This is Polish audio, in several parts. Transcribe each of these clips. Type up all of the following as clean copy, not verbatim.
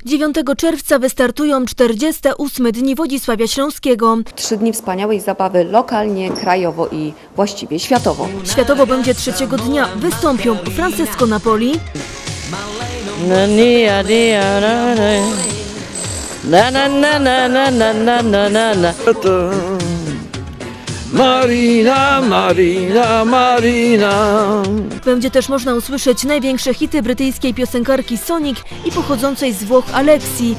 9 czerwca wystartują 48 Dni Wodzisławia Śląskiego. 3 dni wspaniałej zabawy lokalnie, krajowo i właściwie światowo. Światowo będzie 3. dnia. Wystąpią Francesco Napoli, Marina, Marina, Marina. Będzie też można usłyszeć największe hity brytyjskiej piosenkarki Sonic i pochodzącej z Włoch Alexi.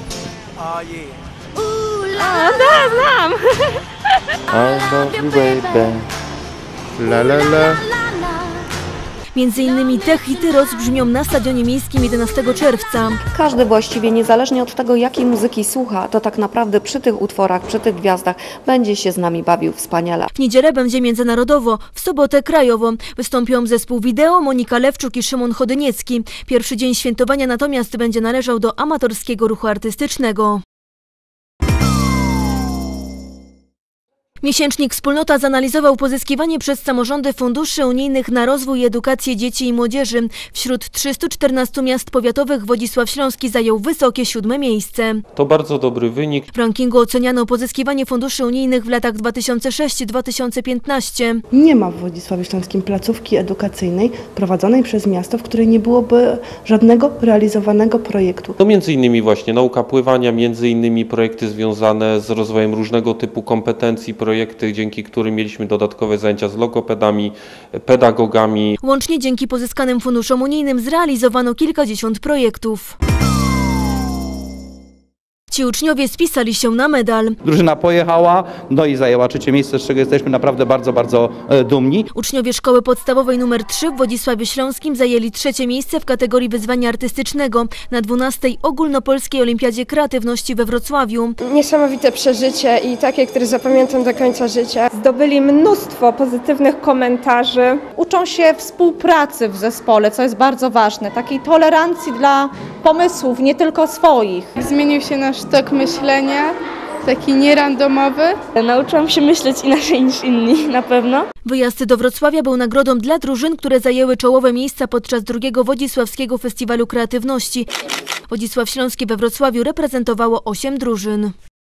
Znam! I love you, baby. La la la. Między innymi te hity rozbrzmią na Stadionie Miejskim 11 czerwca. Każdy właściwie, niezależnie od tego, jakiej muzyki słucha, to tak naprawdę przy tych utworach, przy tych gwiazdach będzie się z nami bawił wspaniale. W niedzielę będzie międzynarodowo, w sobotę krajowo. Wystąpią zespół Wideo, Monika Lewczuk i Szymon Chodyniecki. Pierwszy dzień świętowania natomiast będzie należał do amatorskiego ruchu artystycznego. Miesięcznik Wspólnota zanalizował pozyskiwanie przez samorządy funduszy unijnych na rozwój i edukację dzieci i młodzieży. Wśród 314 miast powiatowych Wodzisław Śląski zajął wysokie 7. miejsce. To bardzo dobry wynik. W rankingu oceniano pozyskiwanie funduszy unijnych w latach 2006-2015. Nie ma w Wodzisławiu Śląskim placówki edukacyjnej prowadzonej przez miasto, w której nie byłoby żadnego realizowanego projektu. To między innymi właśnie nauka pływania, między innymi projekty związane z rozwojem różnego typu kompetencji, projekty, dzięki którym mieliśmy dodatkowe zajęcia z logopedami, pedagogami. Łącznie dzięki pozyskanym funduszom unijnym zrealizowano kilkadziesiąt projektów. Ci uczniowie spisali się na medal. Drużyna pojechała, no i zajęła 3. miejsce, z czego jesteśmy naprawdę bardzo dumni. Uczniowie szkoły podstawowej nr 3 w Wodzisławiu Śląskim zajęli 3. miejsce w kategorii wyzwania artystycznego na 12. Ogólnopolskiej Olimpiadzie Kreatywności we Wrocławiu. Niesamowite przeżycie i takie, które zapamiętam do końca życia. Zdobyli mnóstwo pozytywnych komentarzy. Uczą się współpracy w zespole, co jest bardzo ważne, takiej tolerancji dla pomysłów, nie tylko swoich. Zmienił się nasz tok myślenia, taki nierandomowy. Nauczyłam się myśleć inaczej niż inni, na pewno. Wyjazd do Wrocławia był nagrodą dla drużyn, które zajęły czołowe miejsca podczas 2. Wodzisławskiego Festiwalu Kreatywności. Wodzisław Śląski we Wrocławiu reprezentowało 8 drużyn.